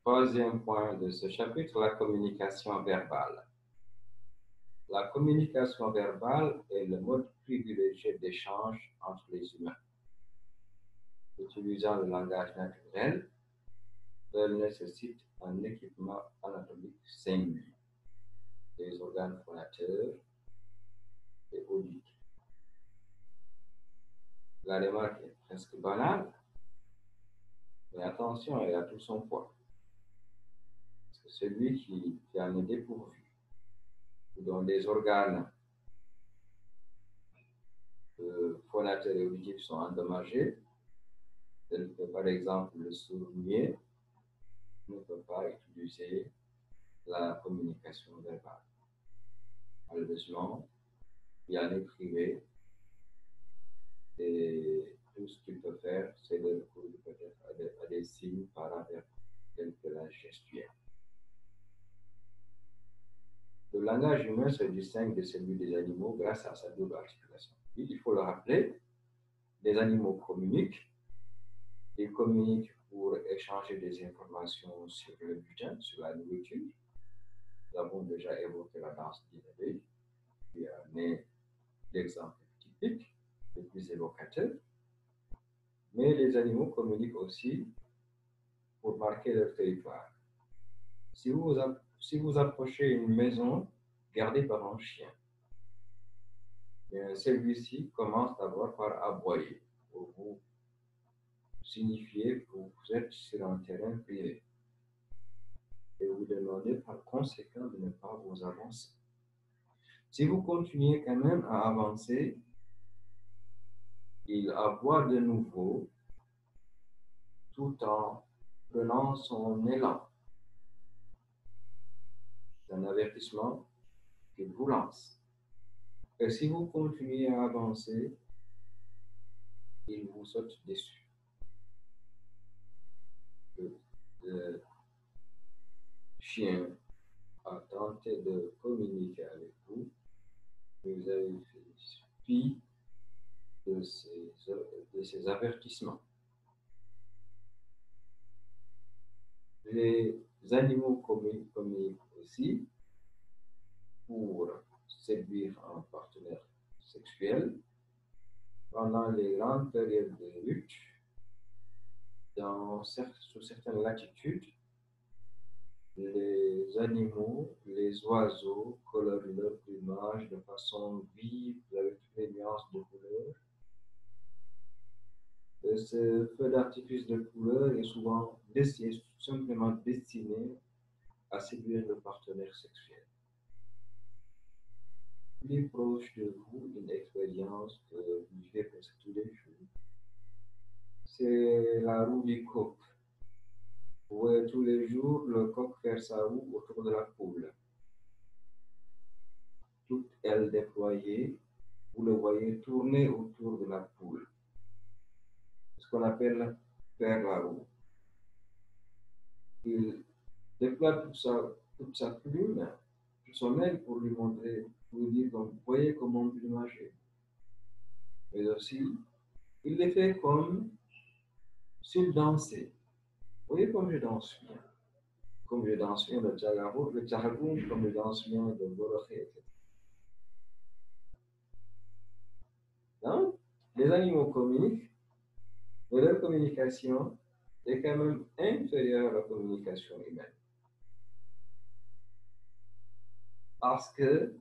Troisième point de ce chapitre, la communication verbale. La communication verbale est le mode privilégié d'échange entre les humains. Utilisant le langage naturel, elle nécessite un équipement anatomique singulier, des organes phonateurs et auditeurs. La remarque est presque banale, mais attention, elle a tout son poids. Parce que celui qui en est dépourvu, dont les organes phonateurs et auditifs sont endommagés, tel que par exemple le sourd-muet, ne peut pas utiliser la communication verbale. Malheureusement, il y en est privé et tout ce qu'il peut faire, c'est de recourir peut-être à des signes paraverbaux, tels que la gestuelle. Le langage humain se distingue de celui des animaux grâce à sa double articulation. Il faut le rappeler, les animaux communiquent. Ils communiquent pour échanger des informations sur le butin, sur la nourriture. Nous avons déjà évoqué la danse d'Inébé, qui en est l'exemple typique, le plus évocateur. Mais les animaux communiquent aussi pour marquer leur territoire. Si vous approchez une maison gardée par un chien, celui-ci commence d'abord par aboyer pour vous signifier que vous êtes sur un terrain privé et vous demandez par conséquent de ne pas vous avancer. Si vous continuez quand même à avancer, il aboie de nouveau tout en prenant son élan. C'est un avertissement qu'il vous lance. Et si vous continuez à avancer, il vous saute dessus. Le chien a tenté de communiquer avec vous, vous avez fait fi de ces avertissements. Les animaux communiquent aussi pour séduire un partenaire sexuel pendant les grandes périodes de lutte. Sous certaines latitudes, les animaux, les oiseaux colorent leur plumage de façon vive avec toutes les nuances de couleurs. Et ce feu d'artifice de couleurs est souvent simplement destiné à séduire le partenaire sexuel. Plus proche de vous, une expérience que vous vivez presque tous les jours, c'est la roue du coq. Vous voyez tous les jours le coq faire sa roue autour de la poule. Toute elle déployée, vous le voyez tourner autour de la poule. C'est ce qu'on appelle faire la roue. Il déploie toute sa plume, toute son aile pour lui montrer, pour lui dire, donc, voyez comment on plumage. Mais aussi, il le fait comme s'il dansait. Vous voyez comme je danse bien. Comme je danse bien le djaragoum, comme je danse bien le borokhé, etc. Donc, les animaux communiquent, mais leur communication est quand même inférieure à la communication humaine. Parce que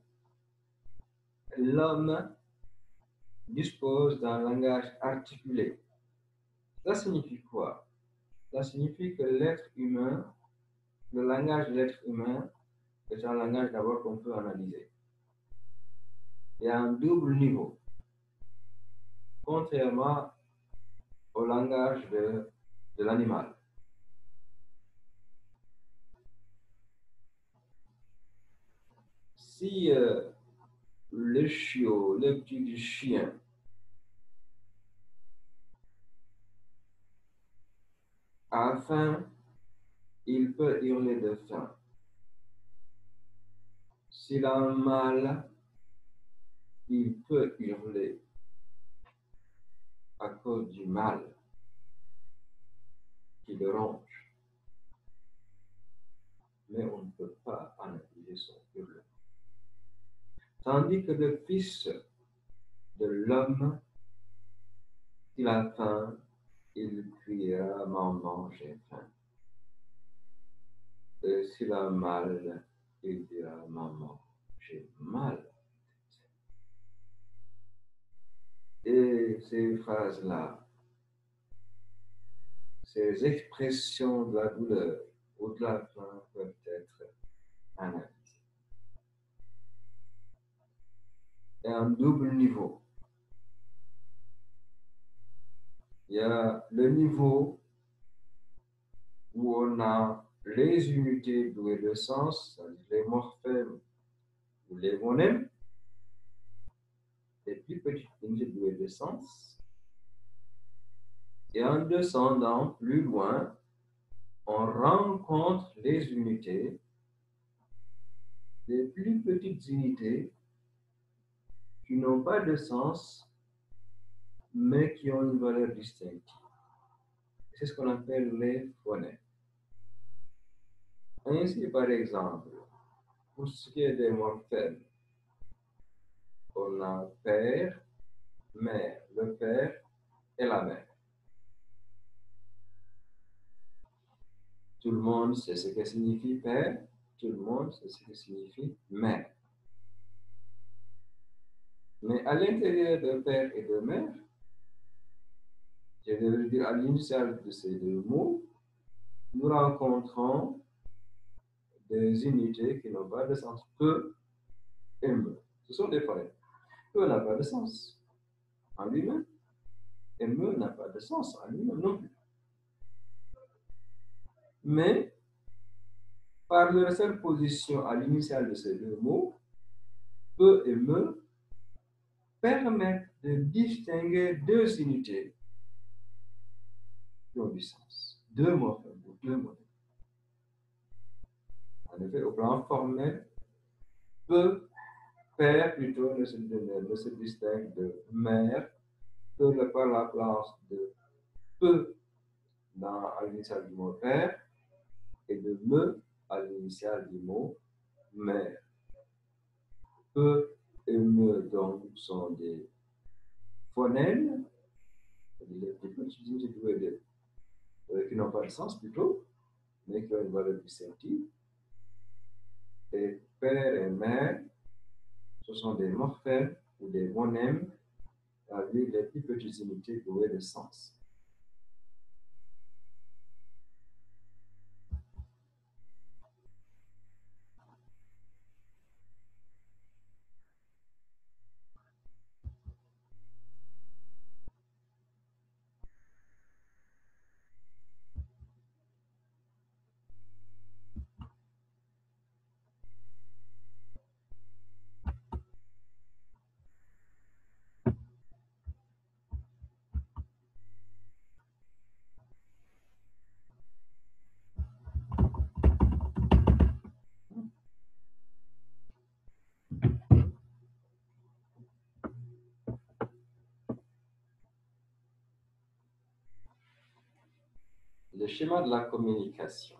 l'homme dispose d'un langage articulé. Ça signifie quoi? Ça signifie que l'être humain, le langage de l'être humain, est un langage d'abord qu'on peut analyser. Il y a un double niveau. Contrairement au langage de l'animal. Si le chiot, le petit chien, a faim, il peut hurler de faim. S'il a un mal, il peut hurler à cause du mal qui le ronge. et son hurlement. Tandis que le Fils de l'homme, s'il a faim, il criera, maman, j'ai faim. Et s'il a mal, il dira, maman, j'ai mal. Et ces phrases-là, ces expressions de la douleur ou de la faim peuvent être analysées. Il y a un double niveau. Il y a le niveau où on a les unités douées de sens, c'est-à-dire les morphèmes ou les phonèmes, les plus petites unités douées de sens. Et en descendant plus loin, on rencontre les unités, les plus petites unités qui n'ont pas de sens, mais qui ont une valeur distinctive. C'est ce qu'on appelle les phonèmes. Ainsi, par exemple, pour ce qui est des morphèmes, on a père, mère, le père et la mère. Tout le monde sait ce que signifie père, tout le monde sait ce que signifie mère. Mais à l'intérieur de père et de mère, je devrais dire à l'initiale de ces deux mots, nous rencontrons des unités qui n'ont pas de sens. Peu et me. Ce sont des phonèmes. Peu n'a pas de sens en lui-même. Et me n'a pas de sens en lui-même non plus. Mais, par leur seule position à l'initiale de ces deux mots, peu et me permettent de distinguer deux unités qui ont du sens. Deux morphèmes ou deux modèles. En effet, au plan formel, peu, père plutôt ne se distingue de mère que par la place de peu à l'initiale du mot père et de me à l'initiale du mot mère. Peu et me donc sont des phonèmes, des petites unités qui n'ont pas de sens plutôt, mais qui ont une valeur distinctive. Et père et mère, ce sont des morphèmes ou des phonèmes avec les plus petites unités douées de sens. Le schéma de la communication.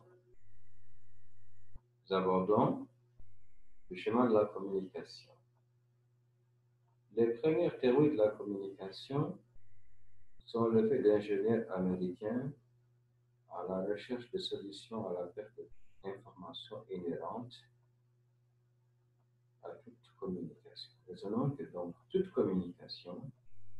Nous abordons le schéma de la communication. Les premières théories de la communication sont le fait d'ingénieurs américains à la recherche de solutions à la perte d'informations inhérentes à toute communication. Raisonnons que donc toute communication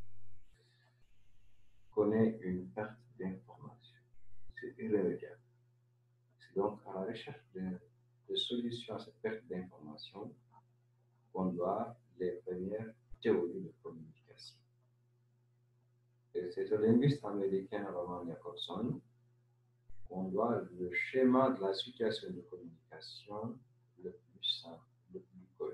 connaît une perte d'information. C'est irrémédiable. C'est donc à la recherche de solutions à cette perte d'information qu'on doit les premières théories de communication. Et c'est au linguiste américain Roman Jakobson qu'on doit le schéma de la situation de communication le plus simple, le plus connu.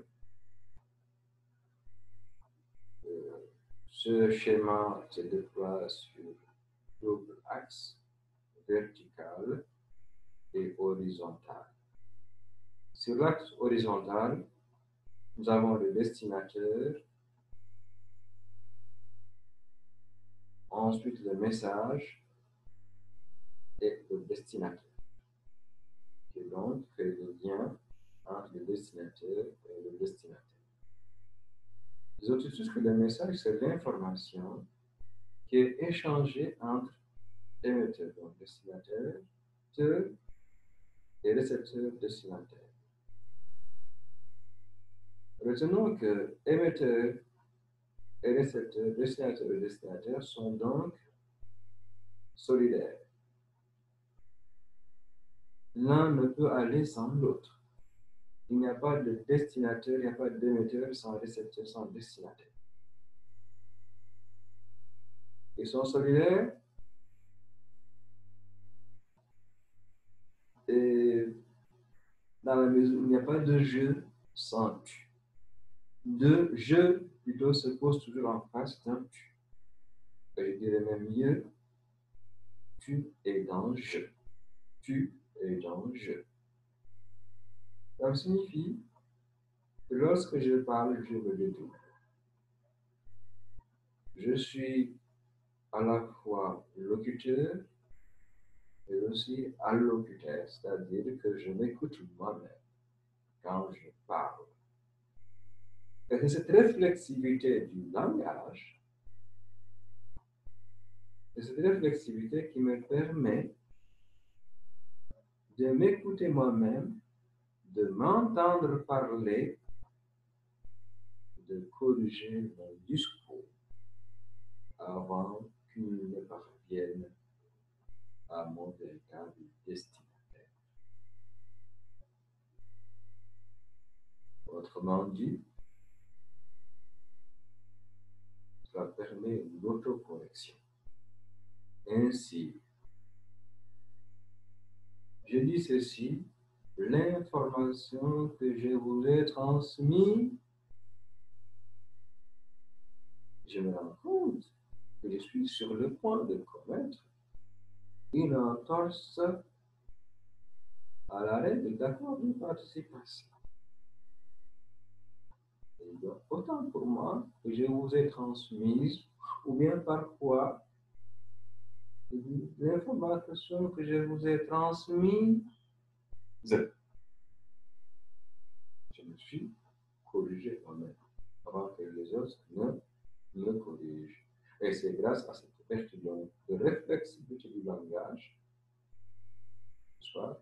Ce schéma se déploie sur double axe, vertical et horizontal. Sur l'axe horizontal, nous avons le destinataire, ensuite le message et le destinataire, qui donc fait le lien entre le destinataire et le destinataire. Les autres choses que le message, c'est l'information qui est échangée entre émetteur, donc destinataire, et récepteur destinataire. Retenons que émetteur et récepteur, destinataire et destinataire sont donc solidaires. L'un ne peut aller sans l'autre. Il n'y a pas de destinataire, il n'y a pas d'émetteur sans récepteur, sans destinataire. Ils sont solidaires et dans la mesure où il n'y a pas de jeu sans tu. De je plutôt se pose toujours en face d'un tu. Je dirais même mieux, tu es dans je. Tu es dans je. Ça signifie que lorsque je parle, je me détourne. Je suis à la fois locuteur et aussi allocuteur, c'est-à-dire que je m'écoute moi-même quand je parle. Et c'est cette réflexivité du langage, c'est cette réflexivité qui me permet de m'écouter moi-même, de m'entendre parler, de corriger mon discours avant qu'il ne parvienne à mon véritable destinataire. Autrement dit, cela permet une autocorrection. Ainsi, je dis ceci, l'information que je vous ai transmise, je me rends compte que je suis sur le point de commettre une entorse à la règle d'accord de participation. Et donc, autant pour moi que je vous ai transmise, ou bien parfois, l'information que je vous ai transmise, je me suis corrigé moi-même avant que les autres ne me corrigent. Et c'est grâce à cette perte de réflexivité du langage, soit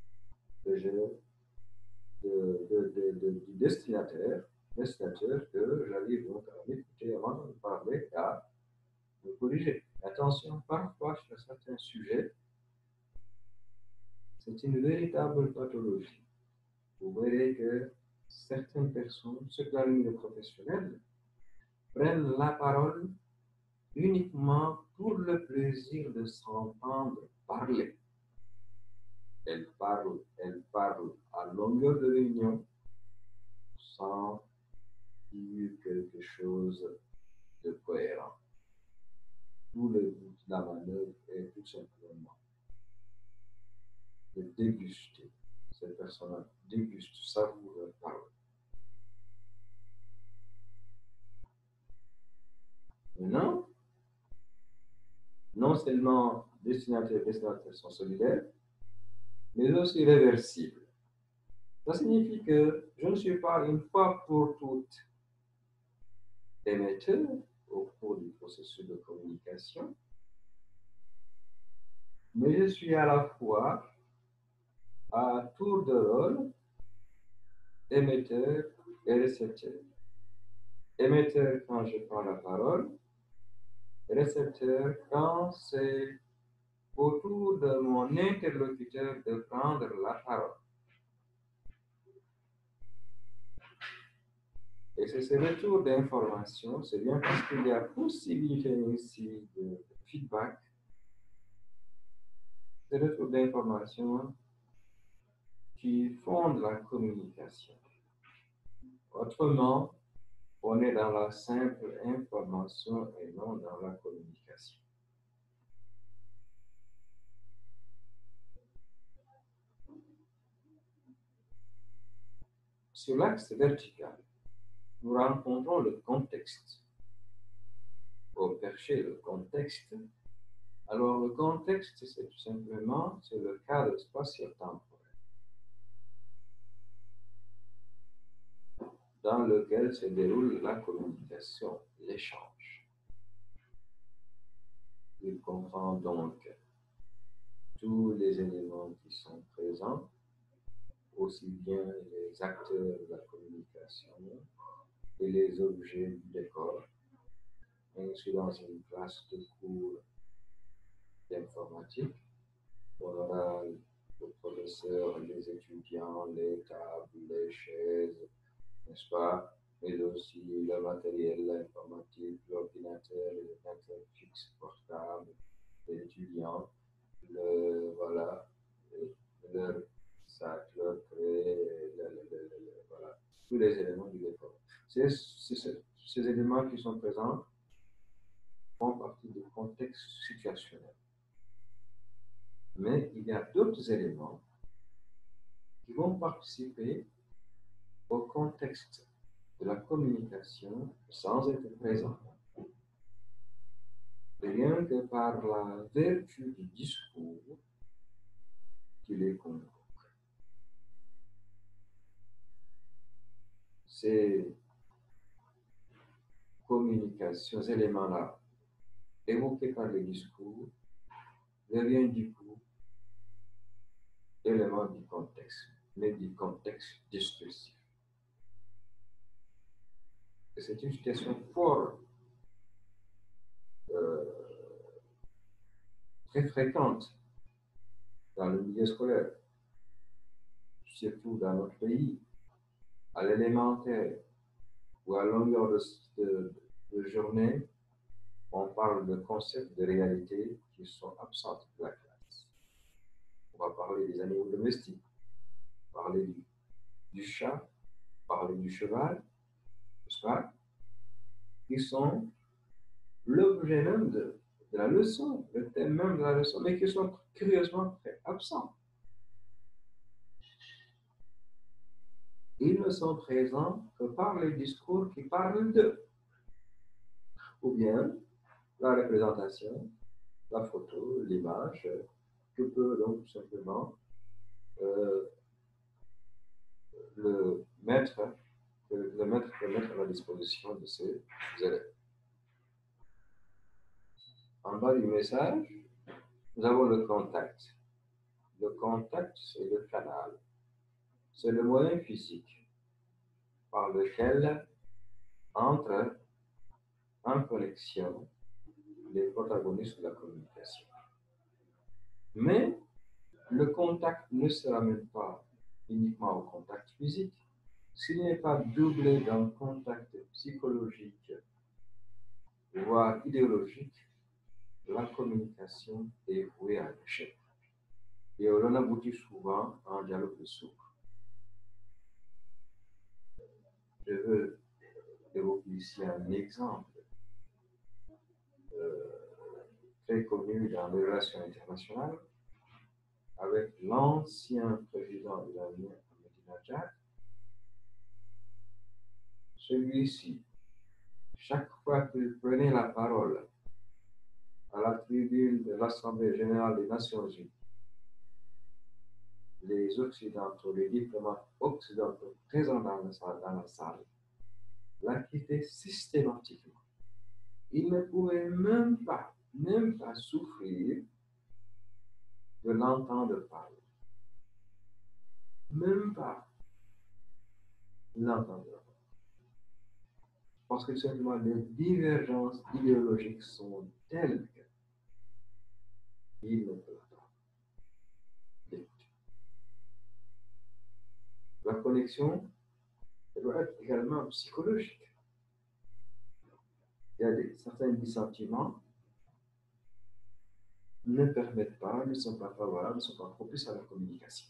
du destinataire, que j'arrive donc à m'écouter avant de parler et à me corriger. Attention, parfois sur certains sujets, c'est une véritable pathologie. Vous verrez que certaines personnes, ceux qui ont le professionnel, prennent la parole uniquement pour le plaisir de s'entendre parler. Elles parlent à longueur de réunion sans dire quelque chose de cohérent. Tout le but de la manœuvre est tout simplement de déguster. Cette personne déguste, savoure leur parole. Maintenant, non seulement destinataire et destinataire sont solidaires, mais aussi réversibles. Ça signifie que je ne suis pas une fois pour toutes émetteur au cours du processus de communication, mais je suis à la fois à tour de rôle émetteur et récepteur. Émetteur quand je prends la parole, récepteur quand c'est autour de mon interlocuteur de prendre la parole. Et c'est ce retour d'information, c'est bien parce qu'il y a possibilité aussi de feedback, ce retour d'information qui fonde la communication. Autrement, on est dans la simple information et non dans la communication. Sur l'axe vertical, nous rencontrons le contexte. Pour percher le contexte, alors le contexte, c'est tout simplement le cadre spatio-temporel. dans lequel se déroule la communication, l'échange. Il comprend donc tous les éléments qui sont présents, aussi bien les acteurs de la communication et les objets du décor. Je suis dans une classe de cours d'informatique. On aura le professeur, les étudiants, les tables, les chaises, n'est-ce pas? Mais aussi le matériel informatique, l'ordinateur, les ordinateurs fixes portables, les étudiants, voilà, leur sac, leur craie, voilà, tous les éléments du décor. Ces éléments qui sont présents font partie du contexte situationnel. Mais il y a d'autres éléments qui vont participer au contexte de la communication sans être présents. Rien que par la vertu du discours qui les convoque. Ces communications, ces éléments-là, évoqués par le discours, deviennent du coup éléments du contexte, mais du contexte discursif. Et c'est une situation fort très fréquente dans le milieu scolaire, surtout dans notre pays, à l'élémentaire ou à longueur de journée, on parle de concepts de réalité qui sont absents de la classe. On va parler des animaux domestiques, parler du chat, parler du cheval, n'est-ce pas? Qui sont l'objet même de la leçon, le thème même de la leçon, mais qui sont curieusement très absents. Ils ne sont présents que par les discours qui parlent d'eux. Ou bien la représentation, la photo, l'image, que peut donc tout simplement le maître peut mettre à la disposition de ses élèves. En bas du message, nous avons le contact. Le contact, c'est le canal. C'est le moyen physique par lequel entrent en connexion les protagonistes de la communication. Mais le contact ne se ramène pas uniquement au contact physique. S'il n'est pas doublé d'un contact psychologique, voire idéologique, la communication est vouée à l'échec. Et on aboutit souvent à un dialogue de sourds. Je veux évoquer ici un exemple très connu dans les relations internationales avec l'ancien président iranien Ahmadinejad. Celui-ci, chaque fois qu'il prenait la parole à la tribune de l'Assemblée générale des Nations unies, les Occidentaux, les diplomates occidentaux présents dans la salle, l'acquittaient systématiquement. Ils ne pouvaient même pas souffrir de l'entendre parler. Même pas l'entendre parler. Parce que simplement les divergences idéologiques sont telles qu'ils ne peuvent pas l'écouter. La connexion doit être également psychologique. Il y a certains dissentiments ne permettent pas, ne sont pas favorables, ne sont pas propices à la communication.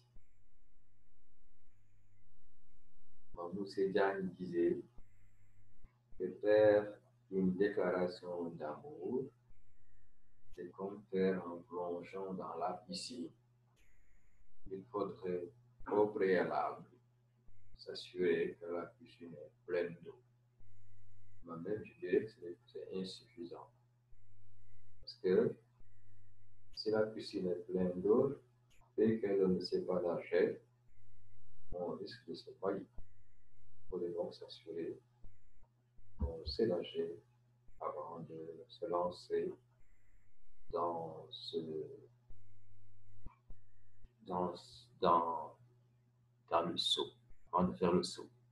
Moussé Diagne disait que faire une déclaration d'amour, c'est comme faire un plongeon dans la piscine. Il faudrait au préalable s'assurer que la piscine est pleine d'eau. Moi-même, je dirais que c'est insuffisant. Parce que si la piscine est pleine d'eau et qu'elle ne sait pas nager, on risque de se noyer. faut donc s'assurer qu'on sait nager avant de se lancer dans ce dans, dans, dans le saut, avant de faire le saut.